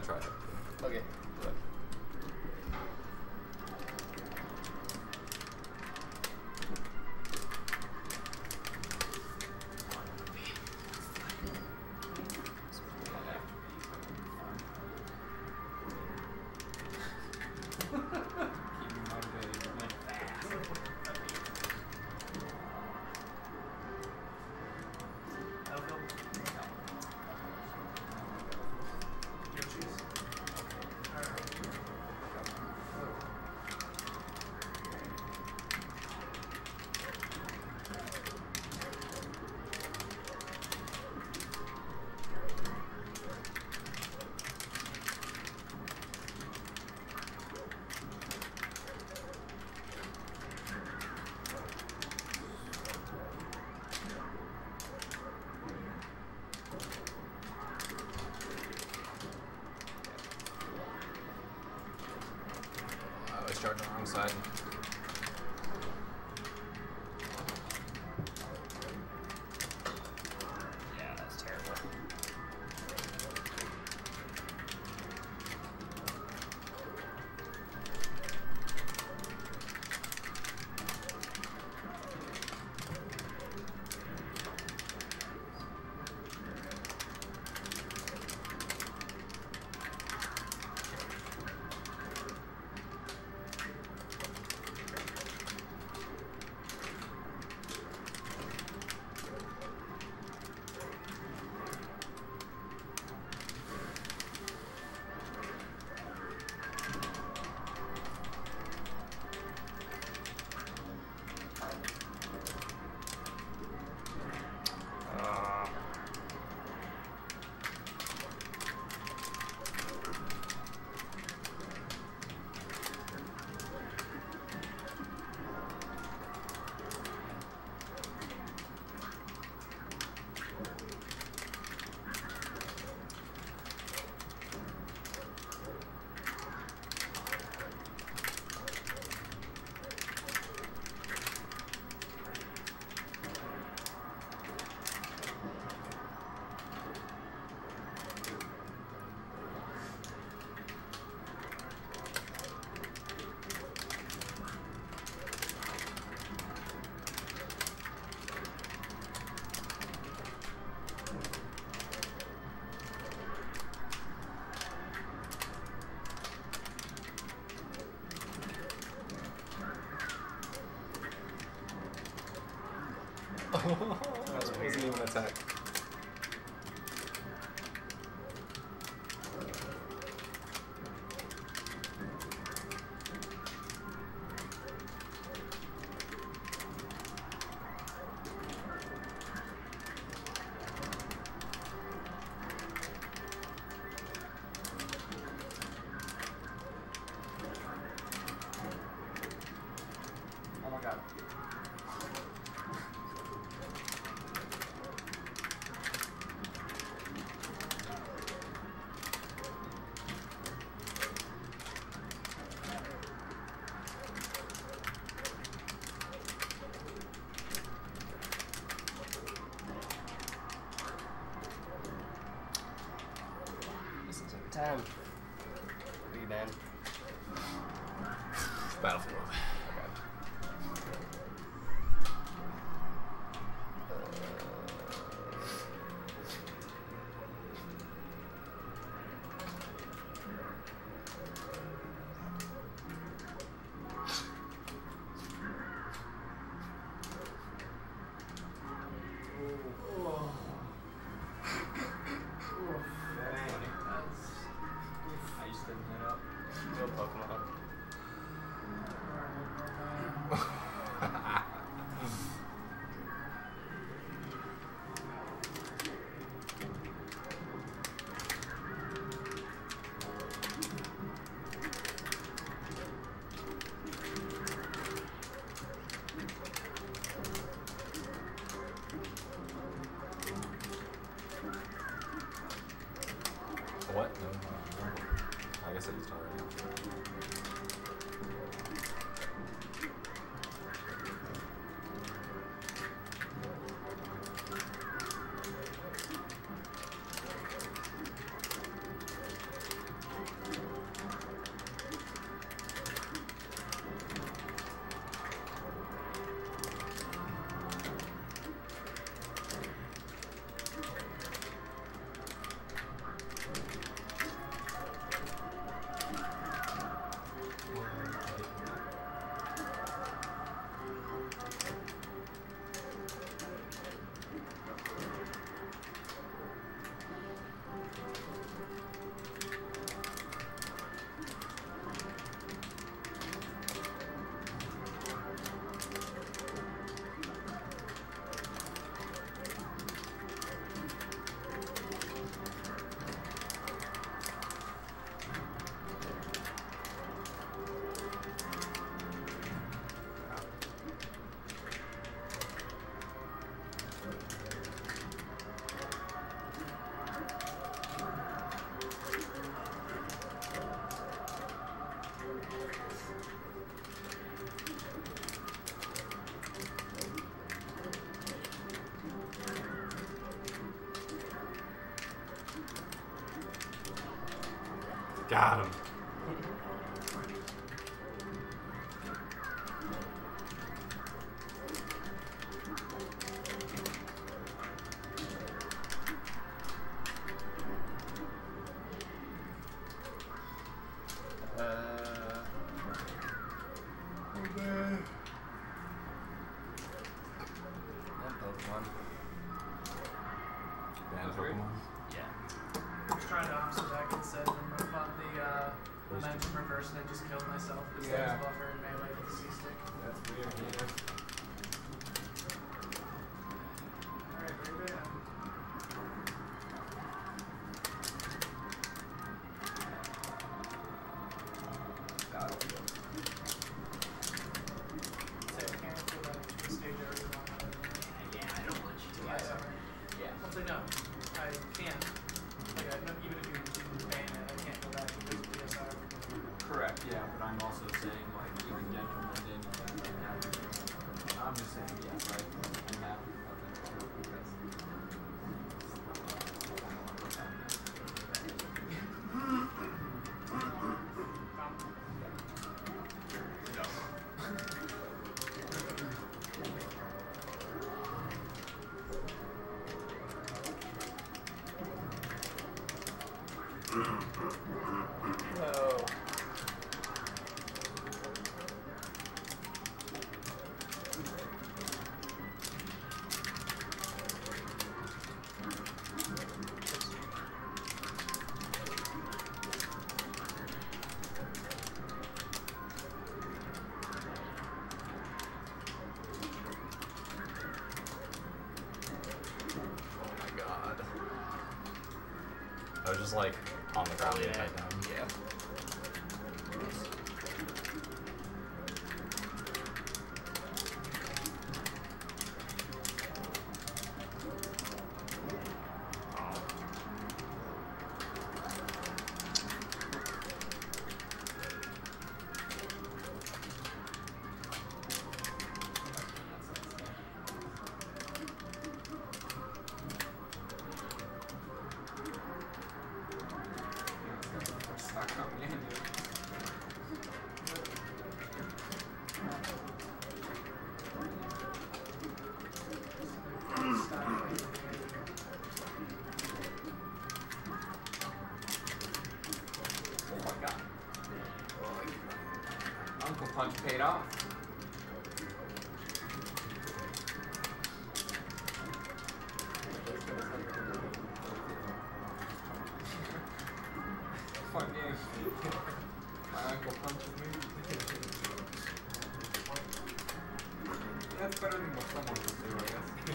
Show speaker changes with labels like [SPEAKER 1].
[SPEAKER 1] try that.
[SPEAKER 2] Okay.
[SPEAKER 1] But I was starting on the wrong side.
[SPEAKER 2] Yeah, that's terrible.
[SPEAKER 1] That wasn't even an attack.
[SPEAKER 2] Oh my god. This is every time. Big man.
[SPEAKER 1] Battlefield.
[SPEAKER 2] I used to hit up. No Pokemon.
[SPEAKER 1] What? No. I guess I used it already. Got him. Banned Pokemon?
[SPEAKER 2] Yeah.
[SPEAKER 3] I was trying to opposite deck instead and move on the momentum reverse and I just killed myself because there was buffer and melee with the C-stick.
[SPEAKER 4] That's weird, yeah.
[SPEAKER 3] Alright, very bad.
[SPEAKER 4] Got it.
[SPEAKER 3] Say I can't feel that to a stage I really want to.
[SPEAKER 2] Yeah, I don't want you to.
[SPEAKER 3] Yeah, sorry.
[SPEAKER 2] Yeah.
[SPEAKER 3] I'll say no. I can't. Like, even if you ban it, I can't go back to the PSR.
[SPEAKER 4] Correct, yeah, but I'm also saying, like, even gentlemen in things like that. I'm just saying, yes, I'm happy about that because
[SPEAKER 2] Oh.
[SPEAKER 1] Oh my god. I was just like on the ground the entire time.
[SPEAKER 2] Yeah.
[SPEAKER 4] it's not coming in, dude. Oh my god. Uncle Punch paid off. Fun game. My uncle punches me. That's better than what someone would do, I guess.